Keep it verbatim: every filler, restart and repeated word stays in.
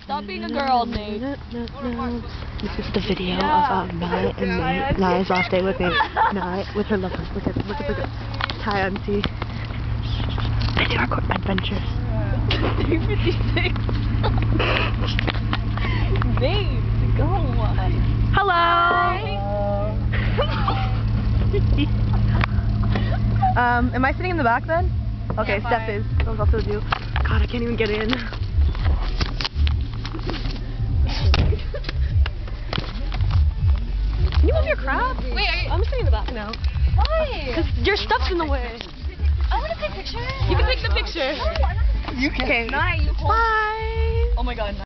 Stop being a girl, Nate. This is the video Yeah. of um, Nye and Nate. Nye's last day with me. Nye with her lover. Look at look at look at. Hi, auntie. Video record adventures. three fifty-six. Babe, go on. Hello. um, am I sitting in the back then? Okay, Yeah, Steph fine. is. That was also you. God, I can't even get in. Can you move your crap? Wait, are you, I'm sitting in the back now. why? Because your stuff's in the way. I want to take pictures. You can take the picture. You can. Nye, you hold. Bye. Oh my god, Nye.